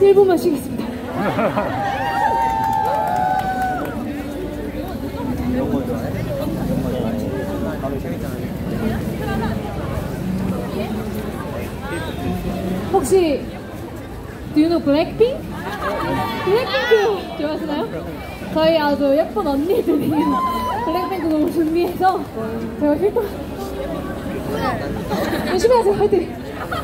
1분만 쉬겠습니다. 혹시 Do you know Blackpink? 블랙핑크 좋아하시나요? 저희 아주 예쁜 언니들이 블랙핑크 너무 준비해서 제가 실컷 열심히 하세요. 화이팅!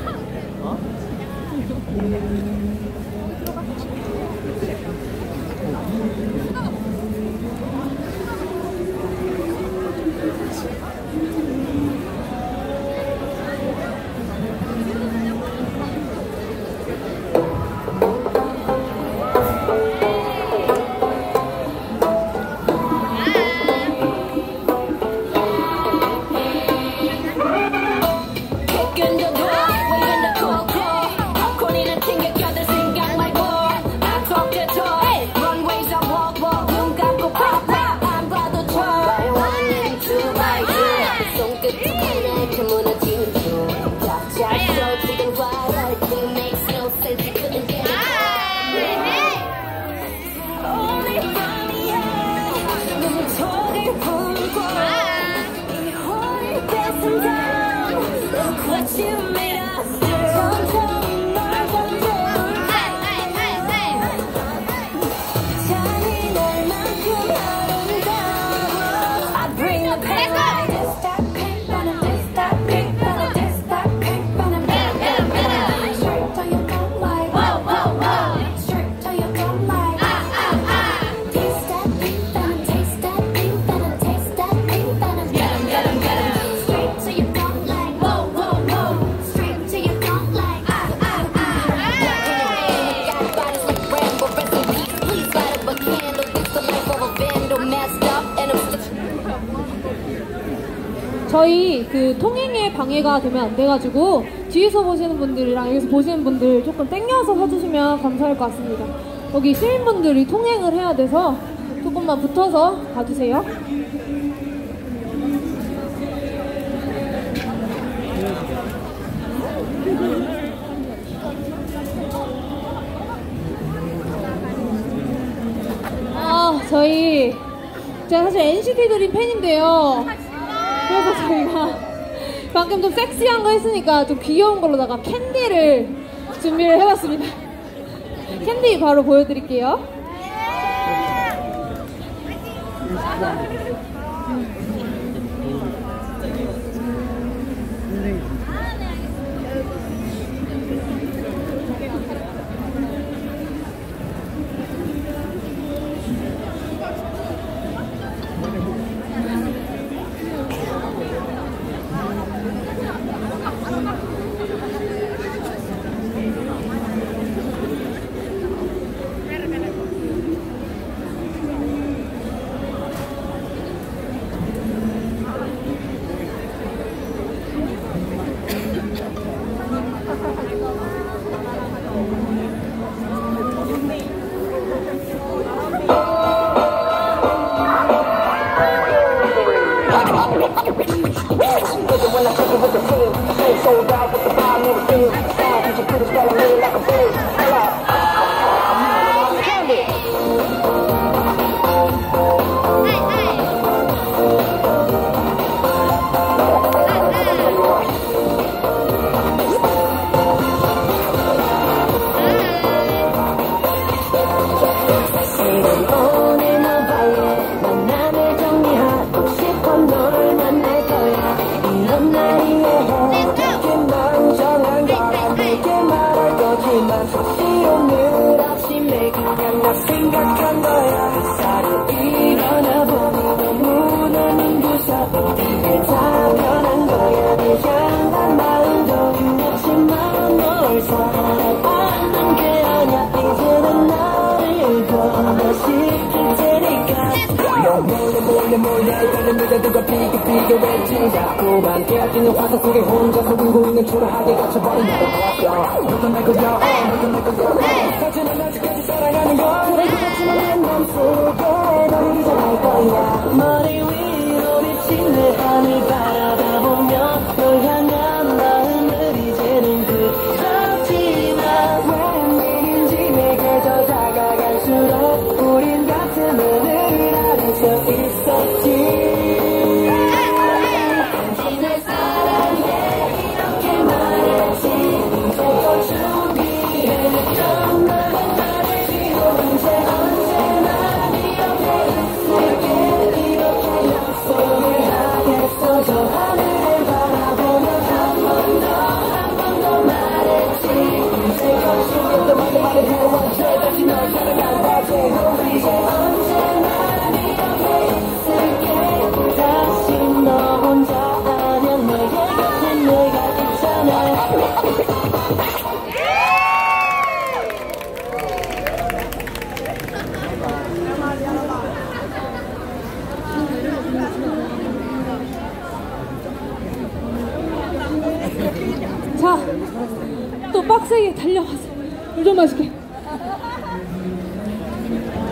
저희 그 통행에 방해가 되면 안 돼가지고 뒤에서 보시는 분들이랑 여기서 보시는 분들 조금 땡겨서 서주시면 감사할 것 같습니다. 여기 시민분들이 통행을 해야 돼서 조금만 붙어서 봐주세요. 제가 사실 NCT 드림 팬인데요. 그래서 저희가 방금 좀 섹시한 거 했으니까 좀 귀여운 걸로다가 캔디를 준비를 해봤습니다. 캔디 바로 보여드릴게요.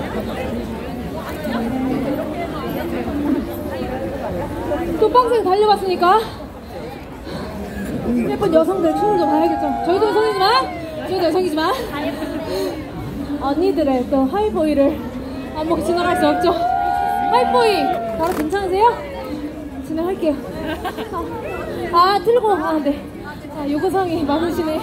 또 빡세게 달려봤으니까 예쁜 여성들의 춤을 좀 봐야겠죠. 저희도 여성이지만 언니들의 또 하이보이를 안 보고 지나갈 수 없죠. 하이보이 바로 괜찮으세요? 진행할게요. 틀고 네. 요구사항이 많으시네.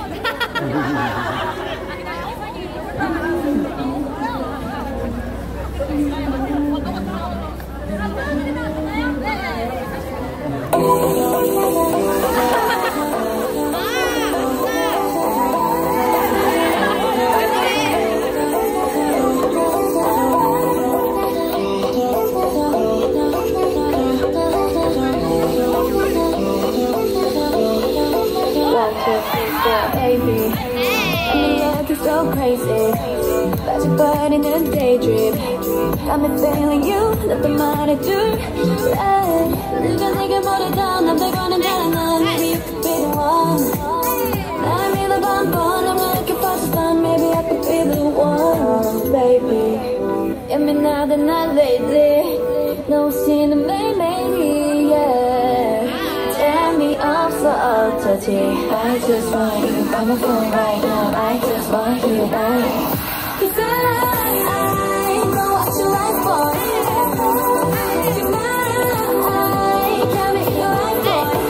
Baby, and the look is so crazy. 빠져버리는 daydream. Got me feeling you, 나쁜 말에 둘. 네가 내게 모르던 남들과는 다른 넌 Maybe you be the one. 날 믿어봐 한번 I'm looking for some Maybe I could be the one, baby. 예민하던 날 lately 너 없이는 매일매일이 yeah. 재미없어 어쩌지 I just want you by my phone right now I just want you babe Cause I know what you like for Tonight Got me you like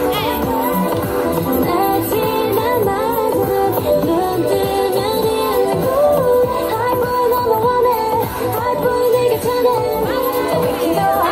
for 날 지난 말들은 눈 뜨면 이해하고 High boy 너무 원해 High boy 네가 전해 We can go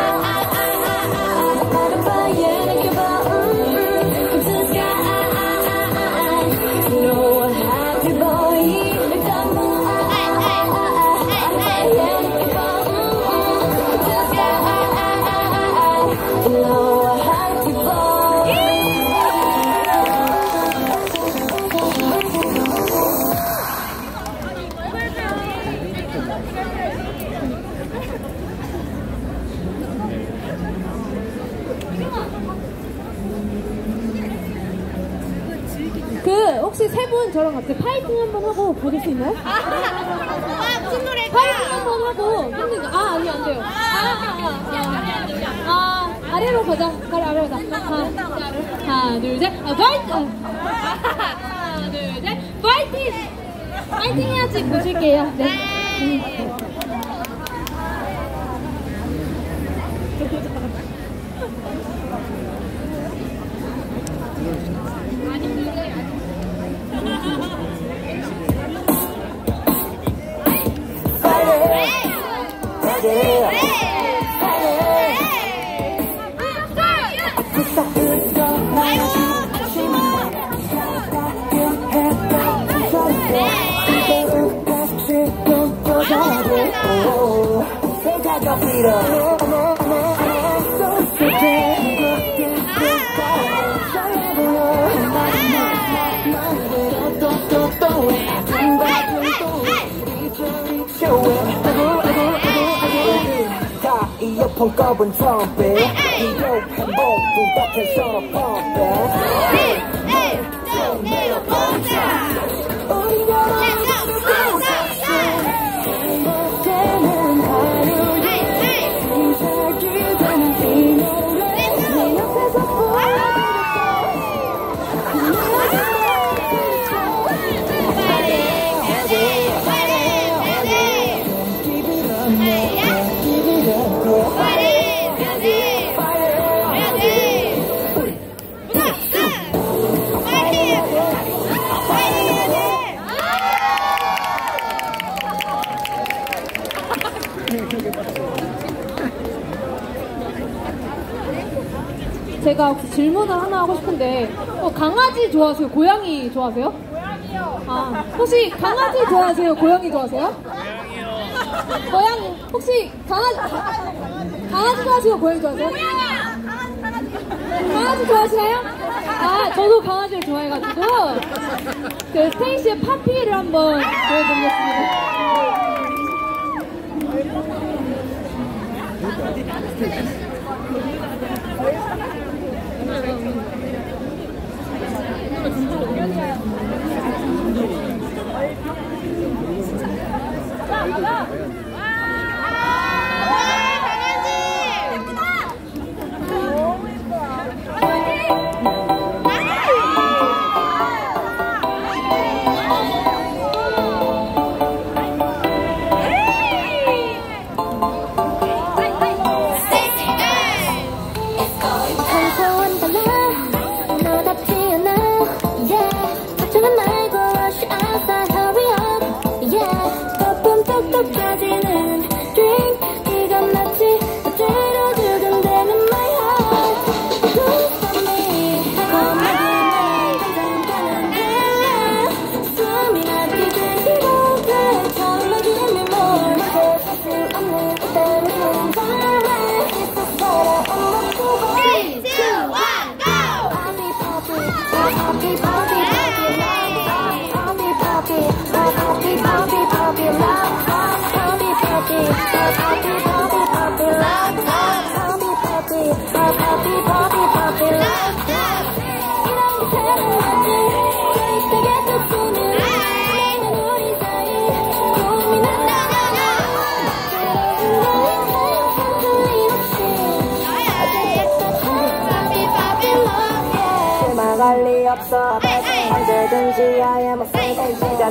혹시 세 분 저랑 같이 파이팅 한번 하고 보실 수 있나요? 무슨 노래가? 파이팅 한번 하고 힘들죠? 아니요 안 돼요. 아래로 가자. 아래로 가자. 하나 둘 셋. 파이팅! 하나 둘 셋. 파이팅! 파이팅 해야지 보실게요. 네. 이어폰 꺼본 트럼펫 비교 행복 눈앞에 서로 펌백 우리 제가 혹시 질문을 하나 하고 싶은데 강아지 좋아하세요? 고양이 좋아하세요? 고양이요. 혹시 강아지 좋아하세요? 고양이 좋아하세요? 고양이 혹시 강아지 좋아하세요? 고양이 좋아하세요? 강아지 좋아하시나요? 저도 강아지를 좋아해가지고 그 스테이시의 파피를 한번 보여드리겠습니다.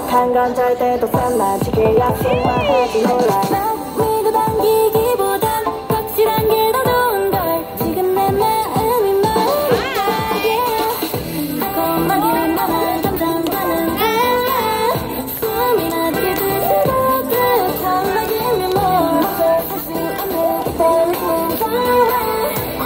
약속한 건 절대 또 썸만 지킬 약속만 하지 몰라 날 밀고 당기기보단 확실한 게 더 좋은걸 지금 내 마음이 말이야 달콤한 길만은 점점 가는 거야 숨이 멎게 될수록 그 탐나기면 뭐 어쩔 수 없는 feeling 좋아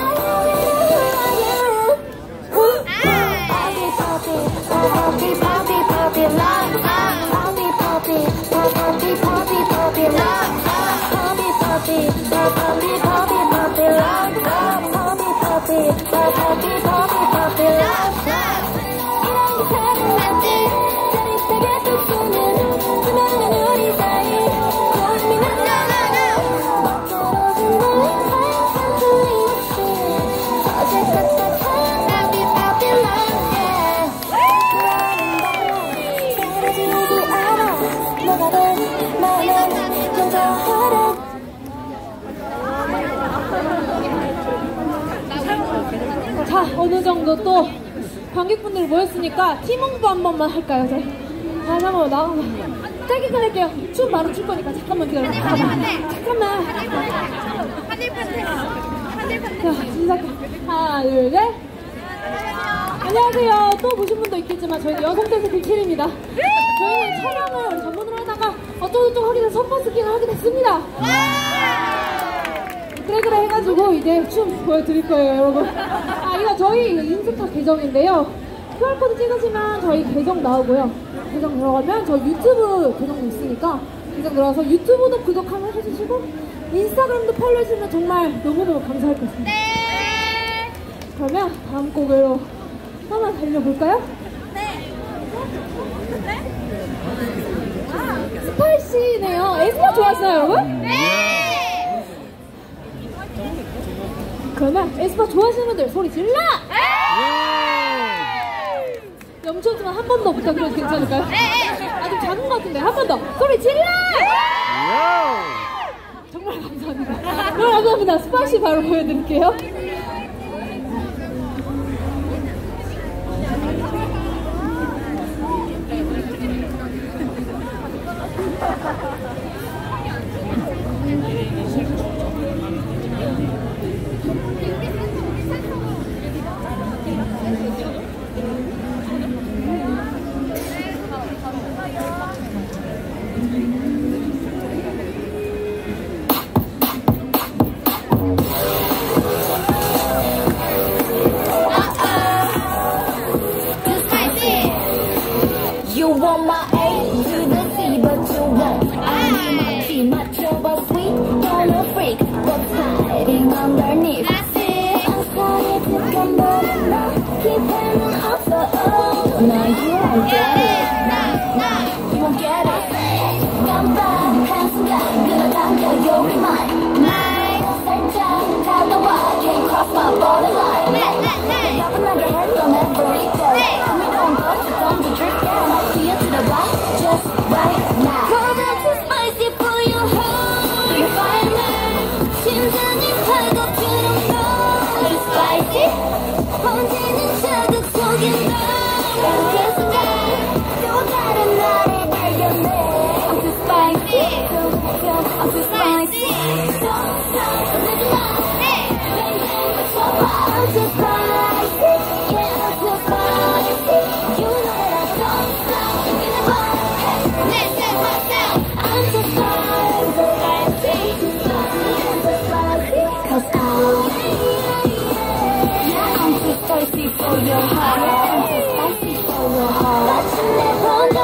Poppy, poppy, poppy, love. Poppy, poppy, poppy, poppy, poppy, love. Poppy, poppy, poppy, poppy, poppy, love. Poppy, poppy, poppy, poppy, poppy, love. 이런 사랑한지 짜릿하게 돋구는 수많은 우리 사이 고민은 멋대로진 날 항상 틀림없이 어제 같아 Poppy, poppy, love. 자, 어느 정도 또 관객분들이 모였으니까 팀홍보 한 번만 할까요? 저희 다시 한번 나가서 짧게 할게요. 춤 바로 출 거니까 잠깐만 기다려. 잠깐만. 자, 시작해. 하나, 둘, 셋. 안녕하세요. 또 보신 분도 있겠지만 저희는 여성댄스 빅킬입니다. 저희는 촬영을 우리 전문으로 하다가 어쩌고저쩌고 하게 돼서 선버스킹을 하게 됐습니다. 그래 해가지고 이제 춤 보여드릴 거예요, 여러분. 이거 저희 인스타 계정인데요. QR코드 찍으시면 저희 계정 나오고요. 계정 들어가면 저 유튜브 계정도 있으니까 계정 들어가서 유튜브도 구독 한번 해주시고 인스타그램도 팔로우 해주시면 정말 너무너무 감사할 것 같습니다. 네. 그러면 다음 곡으로 한번 달려볼까요? 네. 스파이시네요. 에스파 좋았어요, 여러분? 네. 그러면 에스파 좋아하시는 분들 소리 질러! 염초지만 한 번 더 부탁드려도 괜찮을까요? 좀 작은 것 같은데 한 번 더 소리 질러! 정말 감사합니다. 정말 감사합니다. 스파이시 바로 보여드릴게요. You want my A to the C, but you won't. I'm my G, macho but sweet, don't a freak. What's hiding underneath? I'm sorry to come, but I'm not keeping off the O. Now you won't get it. You won't get it. 깜빡한 순간 끌어당겨 you'll be mine. 살짝 다가와, can't cross my borderline. 따분하게 handle every day. We don't go to don't be drink down. To you to the right, just right now. Cause I'm too spicy for your heart. You're fire. 심장이 파도처럼 너. Too spicy. 번지는 자극 속에 너. 그 순간 또 다른 나를 발견해. I'm too spicy. I'm too spicy. I'm too spicy. Yeah, I'm too spicy. You know that I don't stop. You know what? Let's get myself. I'm too spicy. Too spicy. Cause I'm too spicy for your heart. I'm too spicy for your heart. 마치 내 번호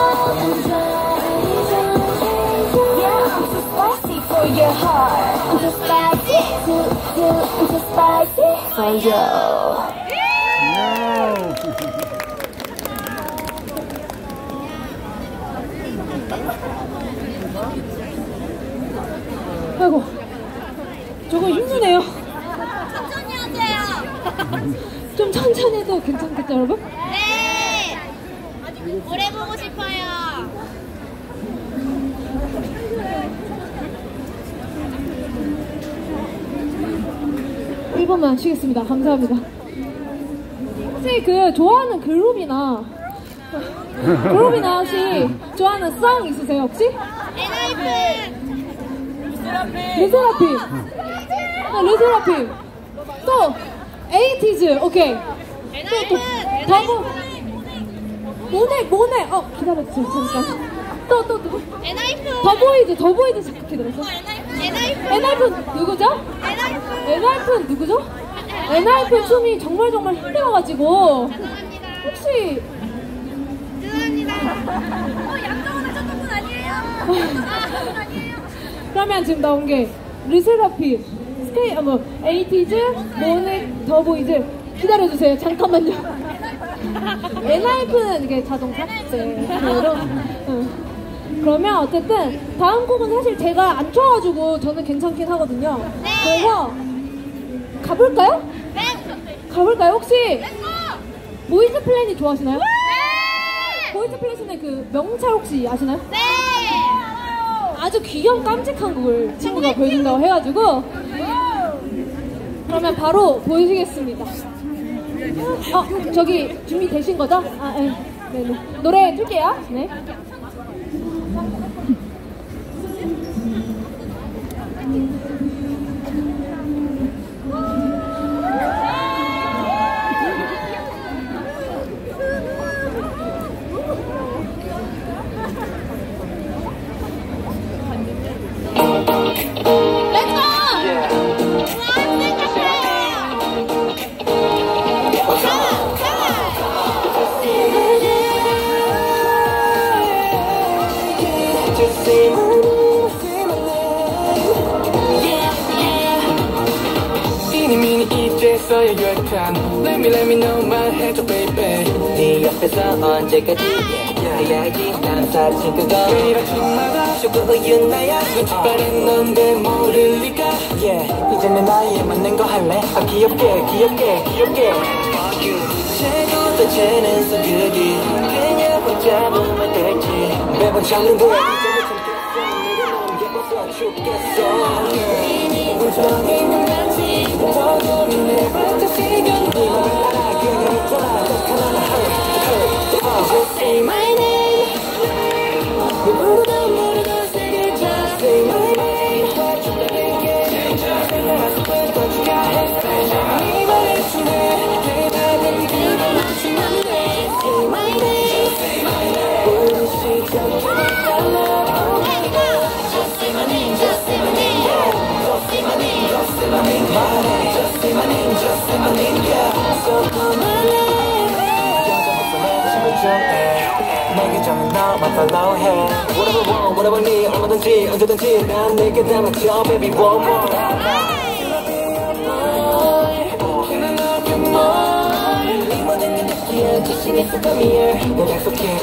Yeah, I'm too spicy for your heart. I'm too spicy. I'm too spicy for you. 아이고, 저거 힘드네요. 천천히 하세요. 좀 천천히 해도 괜찮겠죠, 여러분? 네. 오래 보고 싶어요. 1번만 쉬겠습니다. 감사합니다. 혹시 그 좋아하는 그룹이나 그룹이나 혹시 좋아하는 송 있으세요 혹시? 르세라핌. 르세라핌. 또 에이티즈. 오케이. 또 다음 모네. 기다려주세요 잠깐. 또 더보이즈 잠깐 기다려서. 엔하이픈 누구죠? 엔하이픈 누구죠? 엔하이픈 춤이 정말 힘들어가지고 혹시 죄송합니다. 양정원의 첫분 아니에요? 그러면 지금 나온 게 르세라핌, 에이티즈, 모네, 더보이즈. 기다려주세요 잠깐만요. 엔하이픈은 이게 자동차? 네. 그러면 어쨌든 다음 곡은 사실 제가 안 쳐가지고 저는 괜찮긴 하거든요. 네. 그래서 가볼까요? 네. 가볼까요? 혹시 보이즈 플래닛 좋아하시나요? 네. 보이즈 플래닛의 그 명찰 혹시 아시나요? 네. 아주 귀여운 깜찍한 곡을 친구가 보여준다고 해가지고 그러면 바로 보여주겠습니다. 저기 준비되신 거죠? 네네. 노래 틀게요. 네. Let me know 말해줘 baby 네 옆에서 언제까지 해야지 난 사실 그거 매일 아침마다 조금 우유 나야 눈치빠른 넌데 모를 리가 이제 내 나이에 맞는 거 할래 귀엽게 최고 쟤는 성격이 그냥 혼자 보면 될지 매번 잡는 거야 이제는 참겠어 내가 너무 예뻐서 죽겠어 우정이 있는 날씨 더 고민해 봤자 시간 Just say my name 모르던 세 글자 Say my name 기다릴게 생각하고 던지가 했어 네 말해주네 대답은 그거 맞추면 돼 Say my name 우리 시작해볼까 Just say my name Just say my name Just say my name Just say my name Just say my name Just say my name So come on 내게 정한 너만 follow 해 Whatever need 얼마든지 언제든지 난 내게 다 맞춰 baby one more Can I love you more 네 모든 게 느끼해 자신있어 come here 난 약속해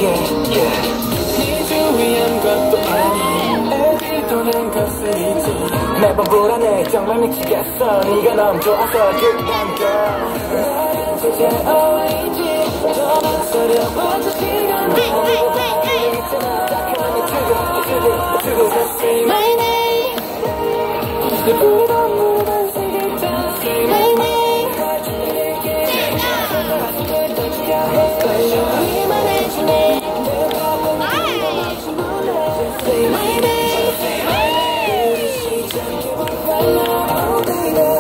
네 주위 아무것도 아닌 애들도 난 것을 잊지 매번 불안해 정말 미치겠어 네가 너무 좋아서 그딴 걸 나는 진짜 어울리지 더 망설여봐도 시간 있잖아 딱 하나의 trigger Just say my name 내 부르던 세 글자 Say my name 날 기다릴게 생각하고 던지가 했어 네 말해주네 대답은 네가 충분해 Just say my name 우리 시작해볼까 Oh baby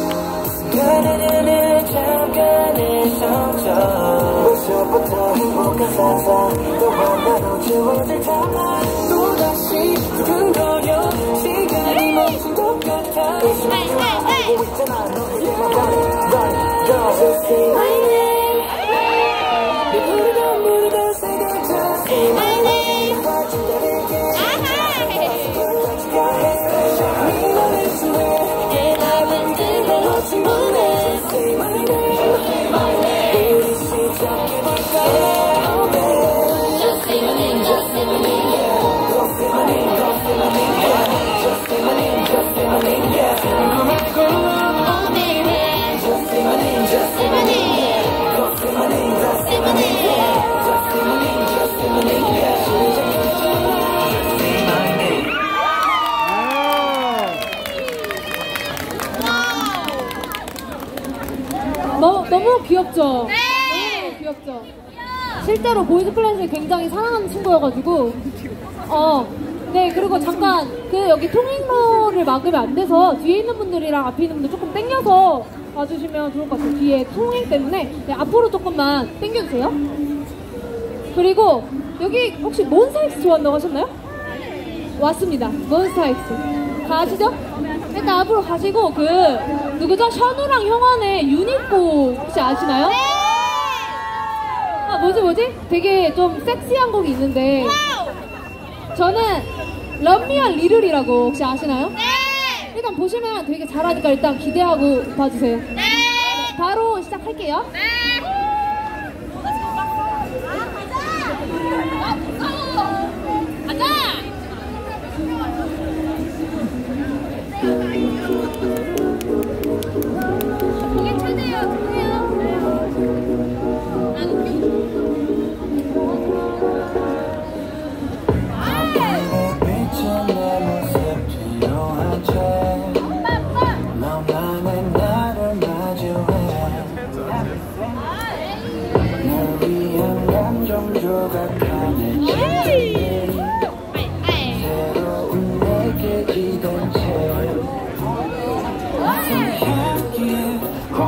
가느냐는 잠깐의 상처 벌써부터 행복한 상상 너와 나로 채워질 참아 또다시 두근거려 시간이 멈춘 것 같아 의심하지마 알고 있잖아 너에게만 가는 Just say my name 내 부르던 세 글자 Say my name 날 기다릴게 생각하고 했어 네 말해주네 대답은 그걸로 충분해 Just say my name 우리 시작해볼까 Oh baby Just say my name Just say my name Just say my name Just say my name Just say my name Just say my name 궁금하고 Oh baby Just say my name Just say my name Just say my name Just say my name Just say my name Just say my name Just say my name 너무 귀엽죠? 네. 너무 귀엽죠? 실제로 보이즈 클래스를 굉장히 사랑하는 친구여가지고 네, 그리고 잠깐 여기 통행로를 막으면 안 돼서 뒤에 있는 분들이랑 앞에 있는 분들 조금 당겨서 와주시면 좋을 것 같아요. 뒤에 통행 때문에. 네, 앞으로 조금만 당겨주세요. 그리고 여기 혹시 몬스타엑스 좋아한다고 하셨나요? 왔습니다. 몬스타엑스 가시죠? 일단 앞으로 가시고 누구죠? 션우랑 형원의 유닛곡 혹시 아시나요? 아, 뭐지? 되게 좀 섹시한 곡이 있는데 저는 럼미와 리를이라고 혹시 아시나요? 네! 일단 보시면 되게 잘하니까 일단 기대하고 봐주세요. 네! 바로 시작할게요. 네! 가자! 고개 차세요. 비춘 내 모습 필요한 채 너만의 나를 마주해 날 위한 감정 조각하는 진심이 새로운 내게 기댄 채 향기에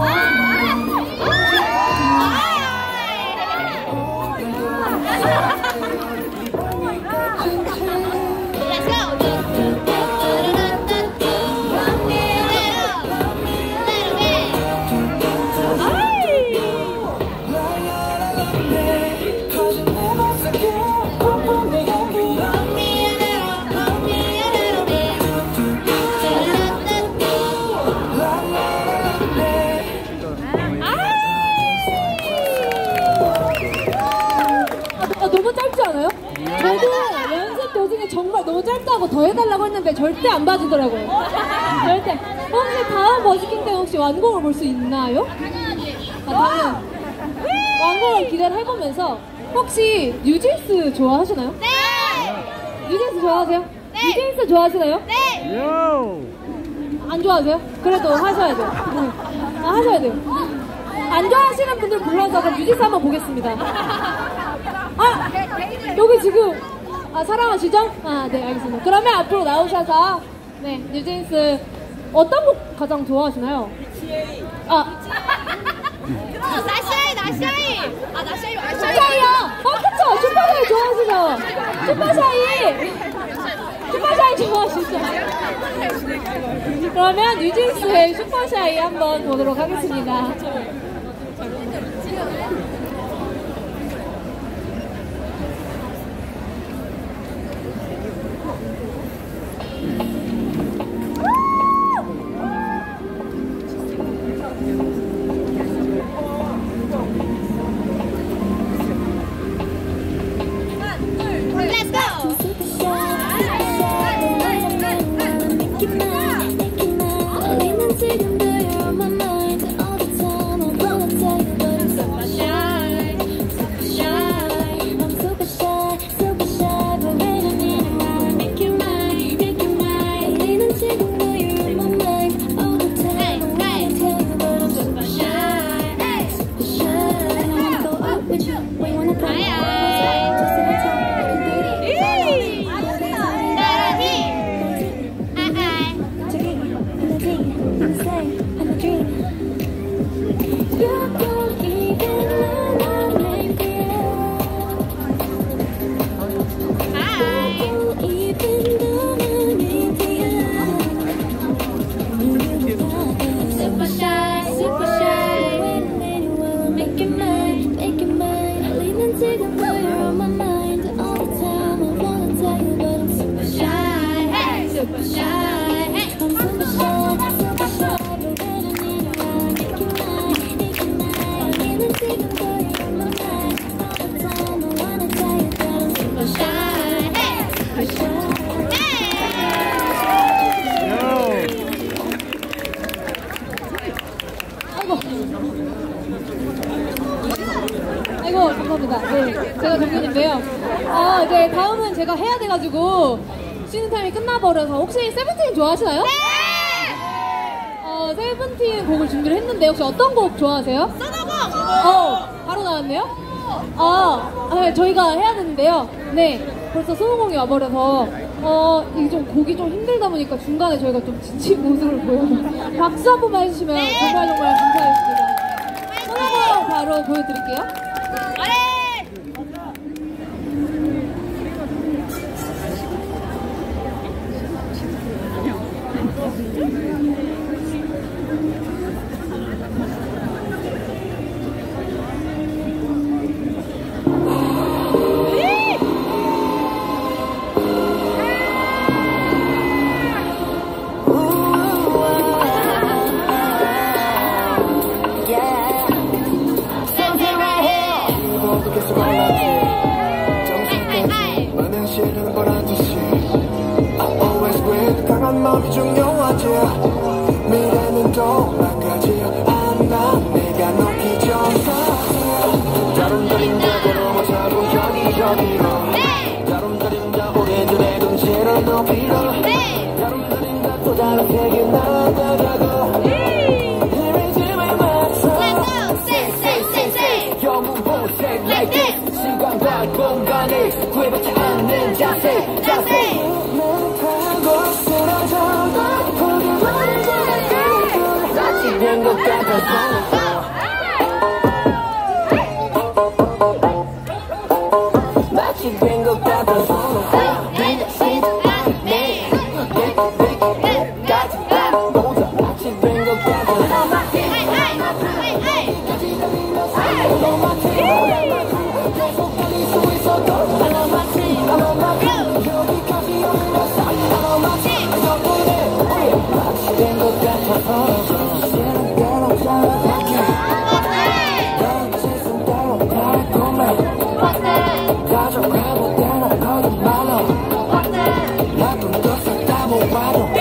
너무 짧지 않아요? 저도 연습 도중에 정말 너무 짧다고 더 해달라고 했는데 절대 안 봐주더라고요. 절대. 혹시 다음 버스킹 때 혹시 완곡을 볼 수 있나요? 당연. 완곡을 기대를 해보면서 혹시 뉴진스 좋아하시나요? 네! 뉴진스 좋아하세요? 네! 뉴진스 좋아하시나요? 네! 안 좋아하세요? 그래도 하셔야 돼요. 하셔야 돼요. 안 좋아하시는 분들 불러서 그럼 뉴진스 한번 보겠습니다. 여기 지금 사랑하시죠? 네, 알겠습니다. 그러면 앞으로 나오셔서 네, 뉴진스 어떤 곡 가장 좋아하시나요? 나샤이! 슈퍼샤이요! 그쵸! 슈퍼샤이 좋아하시죠? 슈퍼샤이 좋아하시죠? 그러면 뉴진스의 슈퍼샤이 한번 보도록 하겠습니다. Let's go! 아이고 감사합니다. 네, 제가 정균인데요. 네, 다음은 제가 해야 돼가지고 쉬는 타임이 끝나버려서 혹시 세븐틴 좋아하시나요? 네! 세븐틴 곡을 준비를 했는데 혹시 어떤 곡 좋아하세요? 써놓고! 바로 나왔네요? 네, 저희가 해야 되는데요. 네, 벌써 소음공이 와버려서 이게 좀 곡이 좀 힘들다 보니까 중간에 저희가 좀 지친 모습을 보여요. 박수 한 번만 해주시면 정말 감사하겠습니다. 소음공 바로 보여드릴게요. 마음이 중요하지 미래는 도망가지 않아 내가 높이 져서 다름다림자대로 모자고 여기저기로 다름다림자 우리들의 눈치를 높이러 다름다림자 또 다른 세계 나아가고 힘을 맞춰 영웅보색 like this 시간과 공간을 구애받지 않는 자세 된 것 같아서 마치 된 것 같아서 마치 된 것 같아서 계속 달릴 수 있어도 여기까지 올라서 마치 된 것 같아서 가져가고 때나 거짓말로 나도 더 싹 다 못 봐도